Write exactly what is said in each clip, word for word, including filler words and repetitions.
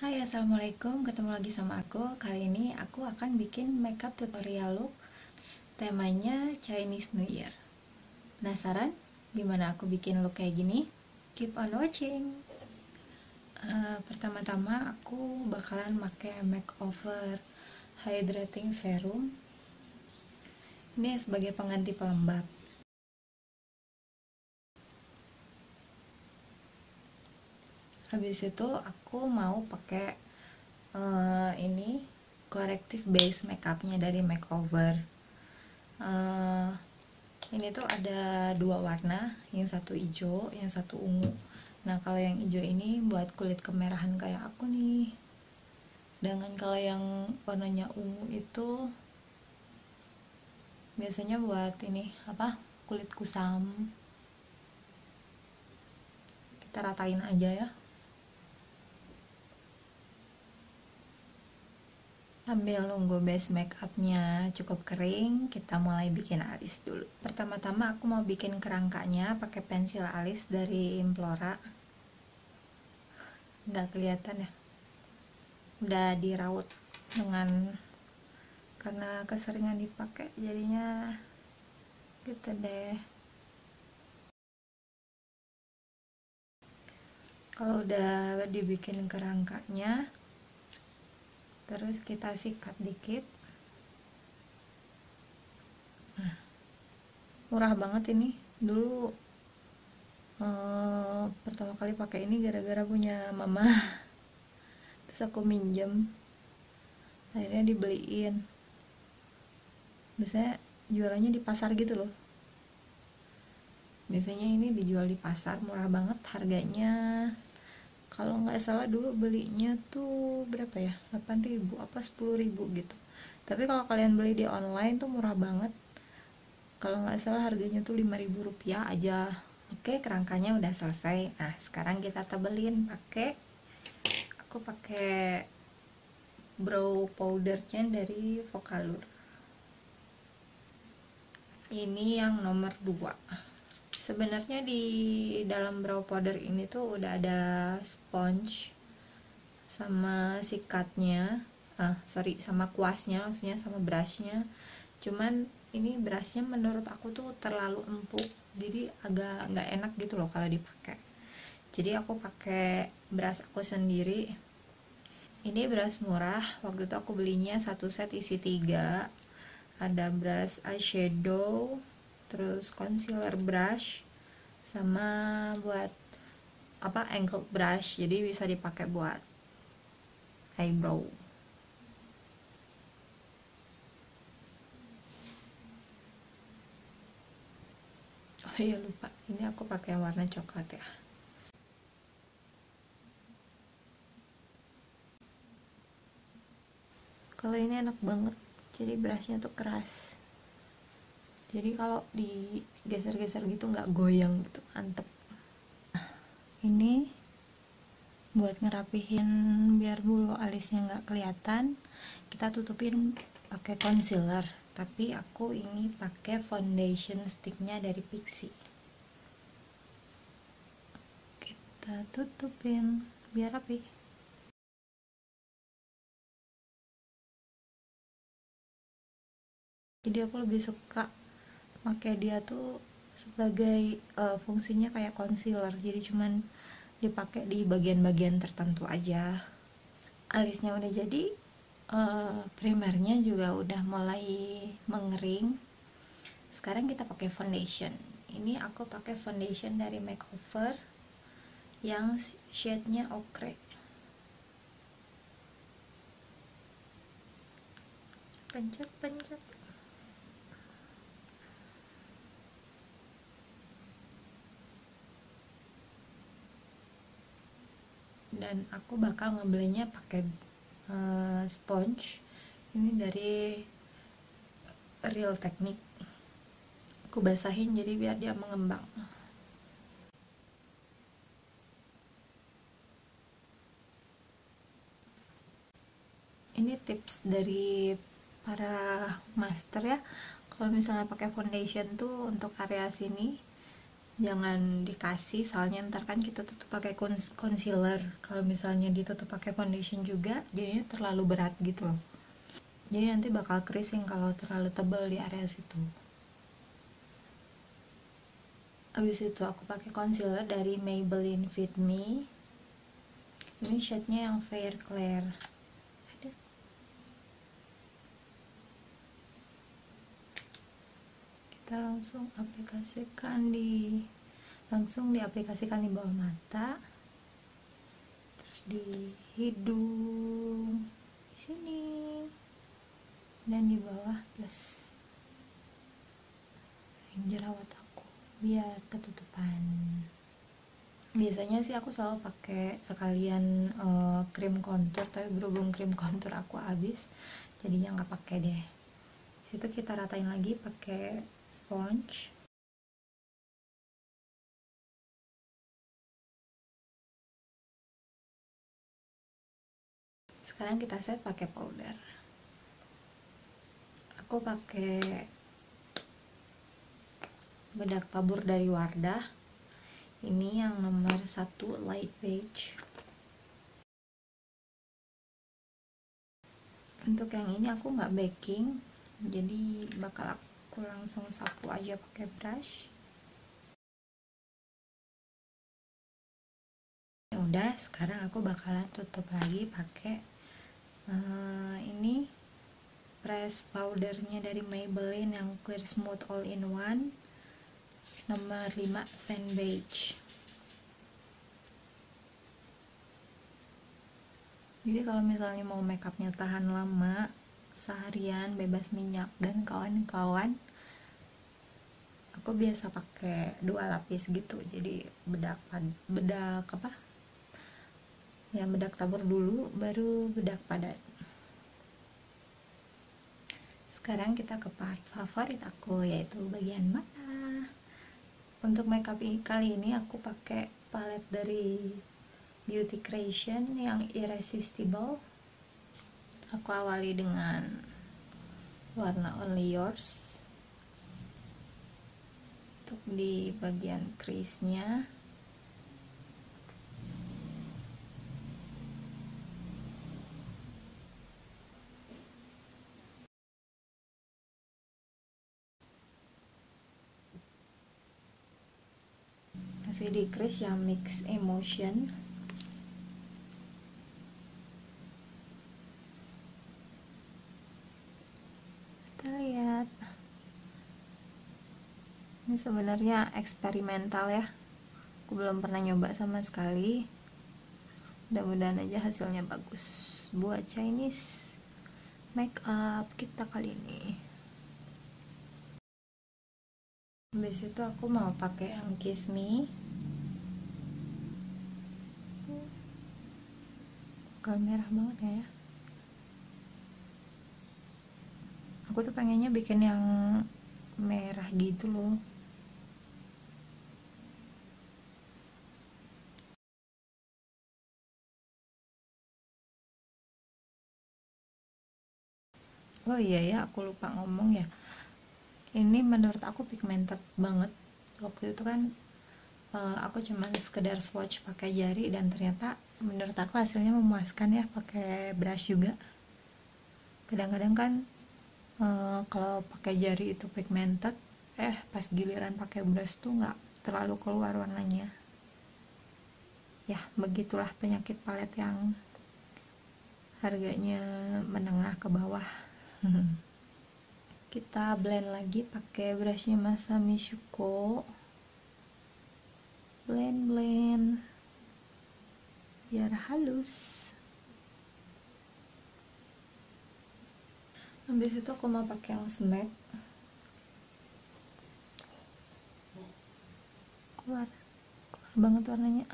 Hai, assalamualaikum, ketemu lagi sama aku. Kali ini aku akan bikin makeup tutorial look. Temanya Chinese New Year. Penasaran gimana aku bikin look kayak gini? Keep on watching. Uh, pertama-tama aku bakalan pakai makeover hydrating serum. Ini sebagai pengganti pelembab. Habis itu aku mau pakai uh, ini corrective base makeupnya dari makeover. Uh, ini tuh ada dua warna, yang satu hijau, yang satu ungu. Nah, kalau yang hijau ini buat kulit kemerahan kayak aku nih. Sedangkan kalau yang warnanya ungu itu biasanya buat ini apa? Kulit kusam. Kita ratain aja ya. Sambil nunggu base makeupnya cukup kering, kita mulai bikin alis dulu. Pertama-tama aku mau bikin kerangkanya pakai pensil alis dari Implora. Nggak kelihatan ya, udah diraut dengan karena keseringan dipakai jadinya gitu deh. Kalau udah dibikin kerangkanya, terus kita sikat dikit. Nah, murah banget ini. Dulu eh, pertama kali pakai ini gara-gara punya mama, terus aku minjem, akhirnya dibeliin. Biasanya jualannya di pasar gitu loh. Biasanya ini dijual di pasar, murah banget harganya. Kalau nggak salah dulu belinya tuh berapa ya, delapan ribu apa sepuluh ribu gitu. Tapi kalau kalian beli di online tuh murah banget. Kalau nggak salah harganya tuh lima ribu rupiah aja. Oke, kerangkanya udah selesai. Nah, sekarang kita tebelin pakai aku pakai brow powdernya dari Vocalour. Ini yang nomor dua. Sebenarnya di dalam brow powder ini tuh udah ada sponge sama sikatnya, ah sorry sama kuasnya, maksudnya sama brushnya. Cuman ini brushnya menurut aku tuh terlalu empuk, jadi agak nggak enak gitu loh kalau dipakai. Jadi aku pakai brush aku sendiri. Ini brush murah, waktu itu aku belinya satu set isi tiga. Ada brush eyeshadow, terus concealer brush, sama buat apa angle brush, jadi bisa dipakai buat eyebrow. Oh iya lupa, ini aku pakai warna coklat ya. Kalau ini enak banget, jadi brushnya tuh keras. Jadi kalau digeser-geser gitu nggak goyang gitu, antep. Nah, ini buat ngerapihin biar bulu alisnya nggak kelihatan, kita tutupin pakai concealer. Tapi aku ini pakai foundation sticknya dari Pixi. Kita tutupin biar rapi. Jadi aku lebih suka pakai dia tuh sebagai uh, fungsinya kayak concealer, jadi cuman dipakai di bagian-bagian tertentu aja. Alisnya udah jadi, uh, primernya juga udah mulai mengering. Sekarang kita pakai foundation. Ini aku pakai foundation dari makeover yang shade-nya ochre. Pencet-pencet. Dan aku bakal ngebelinya pakai uh, sponge ini dari Real Technique. Aku basahin jadi biar dia mengembang. Ini tips dari para master ya, kalau misalnya pakai foundation tuh untuk area sini jangan dikasih, soalnya ntar kan kita tutup pakai concealer, kalau misalnya ditutup pakai foundation juga jadinya terlalu berat gitu loh, jadi nanti bakal creasing kalau terlalu tebal di area situ. Habis itu aku pakai concealer dari Maybelline Fit Me, ini shade-nya yang Fair Clear. Ada. Kita langsung aplikasikan di langsung diaplikasikan di bawah mata, terus di hidung, di sini, dan di bawah plus ring jerawat aku biar ketutupan. Biasanya sih aku selalu pakai sekalian uh, krim kontur, tapi berhubung krim kontur aku habis jadinya nggak pakai deh. Situ kita ratain lagi pakai sponge. Sekarang kita set pakai powder. Aku pakai bedak tabur dari Wardah. Ini yang nomor satu light beige. Untuk yang ini aku nggak baking, jadi bakal aku langsung sapu aja pakai brush. Ya udah, sekarang aku bakalan tutup lagi pakai uh, ini press powdernya dari Maybelline yang clear smooth all in one nomor lima sand beige. Jadi kalau misalnya mau makeupnya tahan lama, seharian bebas minyak dan kawan-kawan, aku biasa pakai dua lapis gitu. Jadi bedak bedak apa ya, bedak tabur dulu baru bedak padat. Sekarang kita ke part favorit aku, yaitu bagian mata. Untuk makeup kali ini aku pakai palette dari Beauty Creation yang Irresistible. Aku awali dengan warna Only Yours untuk di bagian crease-nya. Masih di crease yang Mix Emotion. Kita lihat, ini sebenarnya eksperimental ya, aku belum pernah nyoba sama sekali. Mudah-mudahan aja hasilnya bagus buat Chinese makeup kita kali ini. Habis itu aku mau pakai yang Kiss Me. Bakal merah banget ya. Aku tuh pengennya bikin yang merah gitu loh. Oh iya ya, aku lupa ngomong ya. Ini menurut aku pigmented banget. Waktu itu kan uh, aku cuman sekedar swatch pakai jari dan ternyata menurut aku hasilnya memuaskan ya, pakai brush juga. Kadang-kadang kan uh, kalau pakai jari itu pigmented, eh pas giliran pakai brush tuh nggak terlalu keluar warnanya. Ya begitulah penyakit palet yang harganya menengah ke bawah. Kita blend lagi pakai brushnya Masami Shuko. Blend blend biar halus. Habis itu aku mau pakai yang smack. Keluar, keluar banget warnanya.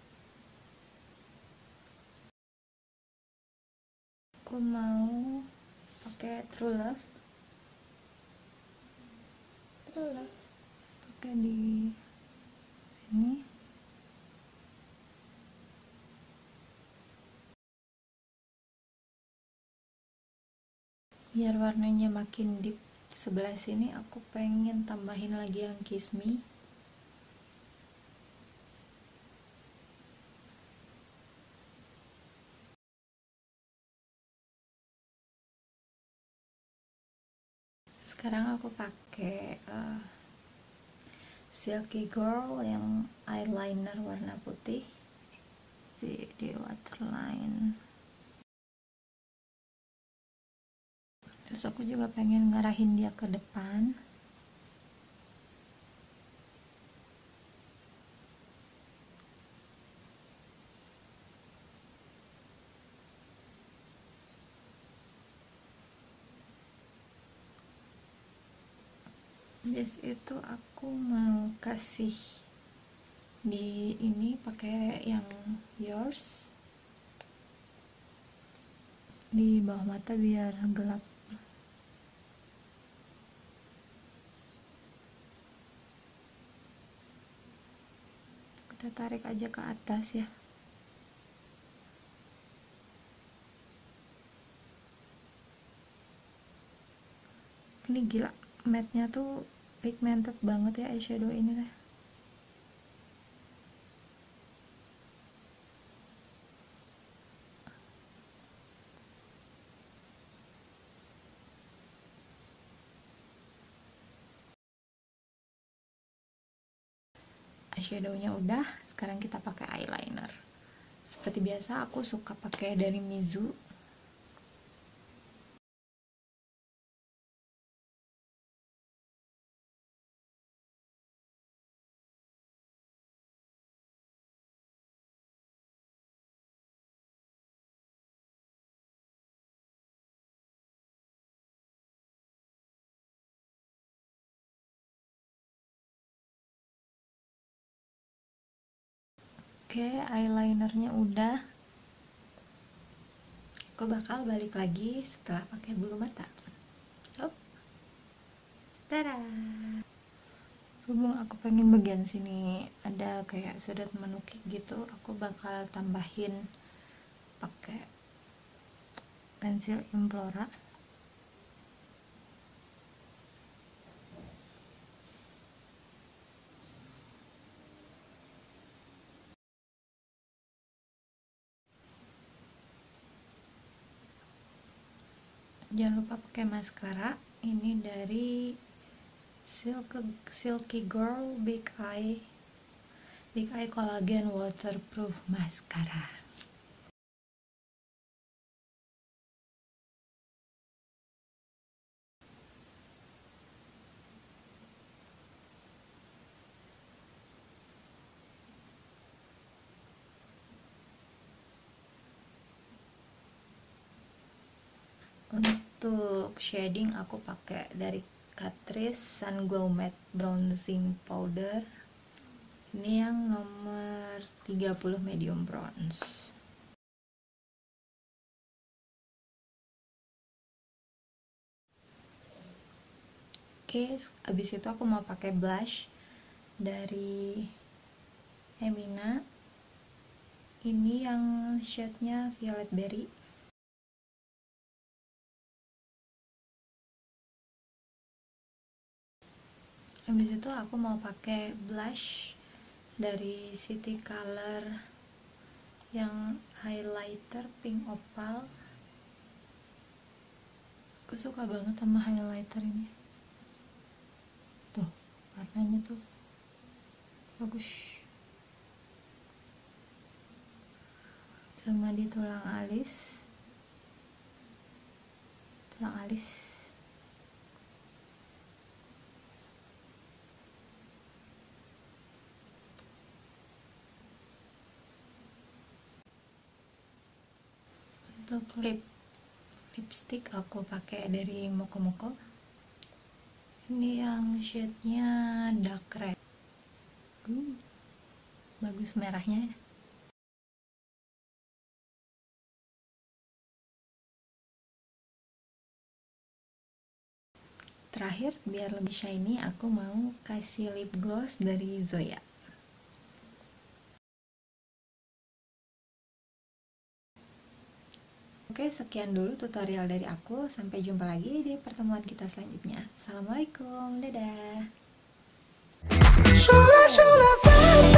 Aku mau pakai True Love. True Love. Pakai di sini. Biar warnanya makin deep sebelah sini, aku pengen tambahin lagi yang Kiss Me. Sekarang aku pakai uh, Silky Girl yang eyeliner warna putih di, di waterline. Terus aku juga pengen ngarahin dia ke depan. Bis itu aku mau kasih di ini pakai yang Yours di bawah mata biar gelap. Kita tarik aja ke atas ya. Ini gila, matte-nya tuh pigmented banget ya eyeshadow ini teh. Eyeshadownya udah, sekarang kita pakai eyeliner. Seperti biasa aku suka pakai dari Mizu. Oke, eyelinernya udah. Aku bakal balik lagi setelah pakai bulu mata. Hop. Tada! Berhubung aku pengen bagian sini ada kayak sudut menukik gitu, aku bakal tambahin pakai pensil Implora. Jangan lupa pakai maskara. Ini dari Silky, Silky Girl Big Eye Big Eye Collagen Waterproof Mascara. Untuk shading aku pakai dari Catrice Sun Glow Matte Bronzing Powder. Ini yang nomor tiga puluh medium bronze. Oke, abis itu aku mau pakai blush dari Emina. Ini yang shade-nya Violet Berry. Habis itu aku mau pakai blush dari City Color yang highlighter pink opal. Aku suka banget sama highlighter ini. Tuh, warnanya tuh bagus. Sama di tulang alis. Tulang alis. Untuk lip lipstick aku pakai dari Moko Moko. Ini yang shade-nya dark red. Uh, bagus merahnya. Terakhir, biar lebih shiny, aku mau kasih lip gloss dari Zoya. Oke, sekian dulu tutorial dari aku. Sampai jumpa lagi di pertemuan kita selanjutnya. Assalamualaikum, dadah.